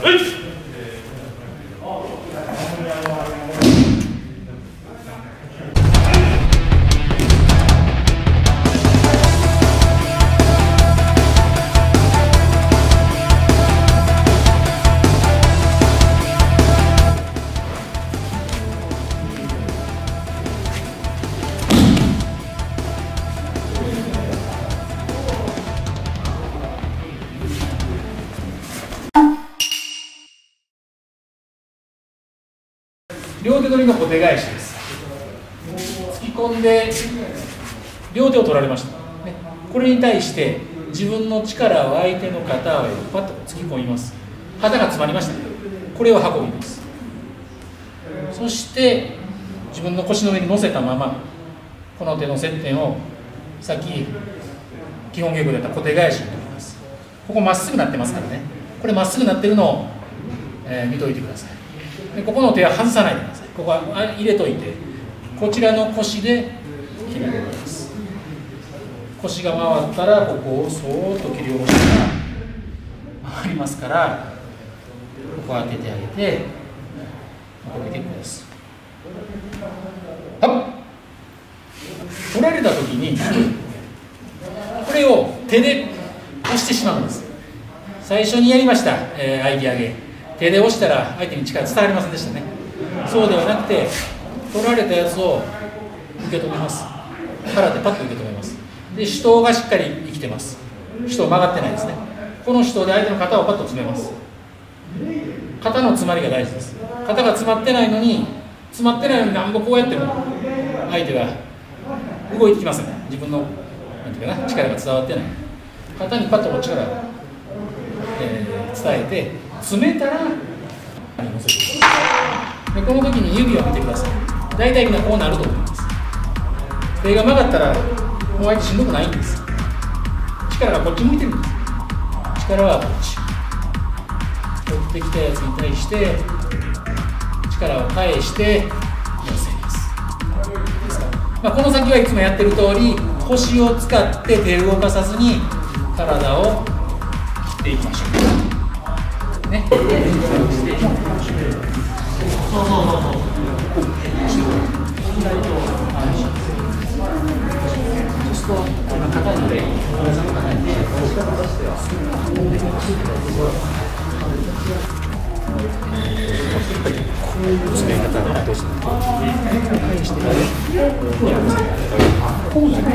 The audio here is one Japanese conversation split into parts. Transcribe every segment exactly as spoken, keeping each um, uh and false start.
両手取りの小手返しです。突き込んで両手を取られました、ね、これに対して自分の力を相手の肩へパッと突き込みます。肩が詰まりました、ね、これを運びます。そして自分の腰の上に乗せたままこの手の接点をさっき基本稽古でやった小手返しに取ります。ここまっすぐなってますからね、これまっすぐなってるのを、えー、見といてください。でここの手は外さないでください。ここは入れといて、こちらの腰で切り下ろします。腰が回ったらここをそーっと切り下ろしたら回りますから、ここを当ててあげてこれで結構です。はっ取られた時にこれを手で押してしまうんです。最初にやりました、えー、相手上げ手で押したら相手に力伝わりませんでしたね。そうではなくて取られたやつを受け止めます。腹でパッと受け止めます。で手刀がしっかり生きてます。手刀曲がってないですね。この手刀で相手の肩をパッと詰めます。肩の詰まりが大事です。肩が詰まってないのに詰まってないのに何ぼこうやっても相手が動いてきますね。自分のなんていうかな力が伝わってない。肩にパッと力を、えー、伝えて詰めたら乗せていきます。でこの時に指を見てください。大体みんなこうなると思います。手が曲がったらもう相手しんどくないんです。力がこっち向いてるんです。力はこっち取ってきたやつに対して力を返して乗せます。まあ、この先はいつもやってる通り腰を使って手を動かさずに体を切っていきましょうね。そうそうそうそう。肩にね、使い方がどうするのか。返してこうなる。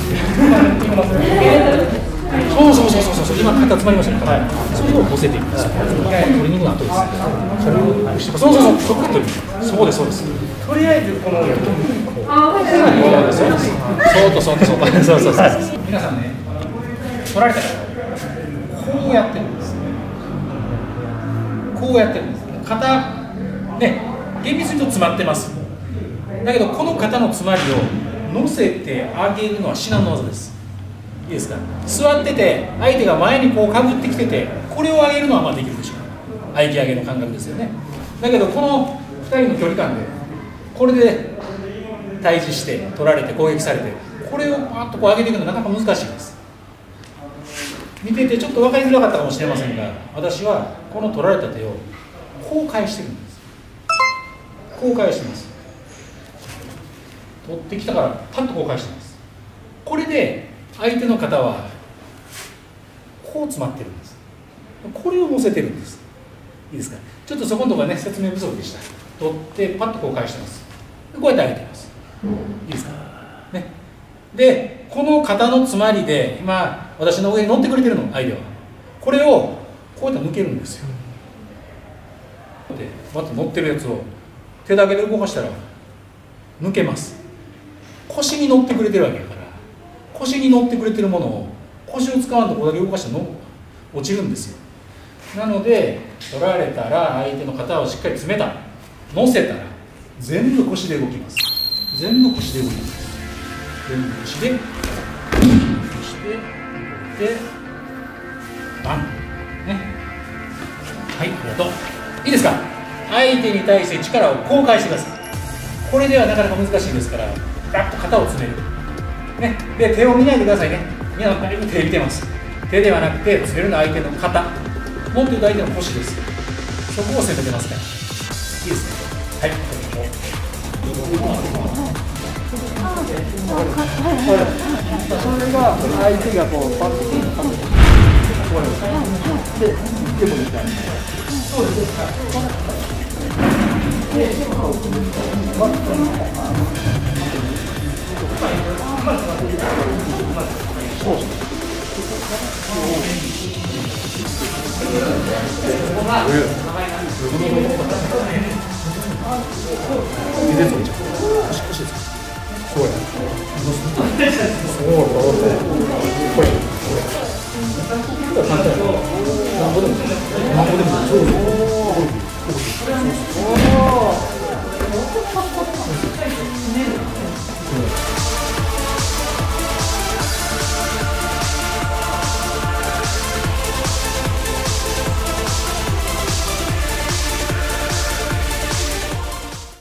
そうそうそうそうそう。今肩詰まりましたね。はい。それを乗せていくんですよ。トレーニングの後です。軽くして。そうそうそう。そうですそうです。とりあえずこの。そうです。そうとそうとそうと。そうそうそう。皆さんね、取られたらこうやってるんです。こうやってるんです。肩ね、厳密に言うと詰まってます。だけどこの肩の詰まりを乗せてあげるのは至難の技です。いいですか。座ってて相手が前にこうかぶってきてて、これを上げるのはまあできるでしょう。相手上げの感覚ですよね。だけどこのふたりの距離感でこれで対峙して取られて攻撃されて、これをパッとこう上げていくのはなかなか難しいです。見ててちょっと分かりづらかったかもしれませんが、私はこの取られた手をこう返してるんです。こう返してます。取ってきたからパッとこう返してます。これで相手の肩はこう詰まってるんです。これを乗せてるんです。いいですか。ちょっとそこのところがね説明不足でした。取ってパッとこう返してます。こうやって上げています。いいですかね。でこの肩の詰まりで今私の上に乗ってくれてるの、相手はこれをこうやって抜けるんですよ。でまた乗ってるやつを手だけで動かしたら抜けます。腰に乗ってくれてるわけだから、腰に乗ってくれてるものを腰を使わんとこれだけ動かしたらの落ちるんですよ。なので取られたら相手の肩をしっかり詰めた、乗せたら全部腰で動きます。全部腰で動きます。全部腰でそしてこれでバンね。はい、ありがとう。いいですか。相手に対して力をこう返してください。これではなかなか難しいですから、ガッと肩を詰める、ね、で手を見ないでくださいね。皆さん手見てます。手ではなくて詰めるのは相手の肩、もっと言うと相手の腰です。 そこを攻めてますから。いいですね。はい。 それが相手がこうパッとで、でもみたいな。そうです。 そうや。そうや。